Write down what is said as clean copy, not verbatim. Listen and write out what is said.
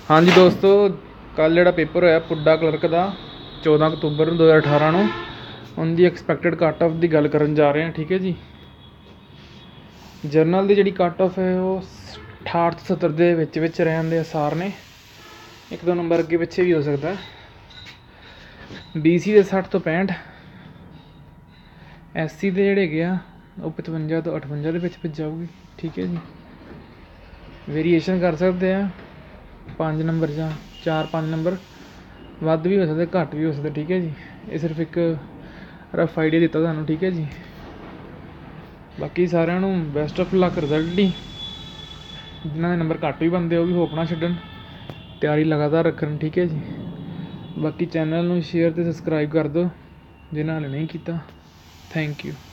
हाँ जी दोस्तों, कल जो पेपर होया पुडा क्लर्क का 14 अक्तूबर 2018 ਨੂੰ उनकी एक्सपैक्टेड कट ऑफ की गल करन जा रहे हैं। ठीक है जी, जरनल की जी कट ऑफ है वो 68 ਤੋਂ 70 ਦੇ ਵਿੱਚ रहने के आसार ने। एक दो नंबर अगे पिछे भी हो सकता है। BC के 60 ਤੋਂ 65, SC के जोड़े गए वो 55 ਤੋਂ 58 के पिछ जाऊगी। ठीक है जी, वेरीएशन कर सकते हैं 5 नंबर या 4-5 नंबर वध भी हो सकते, घट भी हो सकते। ठीक है जी, ये सिर्फ एक रफ आइडिया दिता थानू। ठीक है जी, बाकी सारिਆਂ बेस्ट ऑफ लक रिजल्ट दी। जिन्होंने नंबर घट भी बनते वो भी होप ना छड्डन, तैयारी लगातार रखन। ठीक है जी, बाकी चैनल में शेयर तो सबसक्राइब कर दो जिन्होंने नहीं किया। Thank you.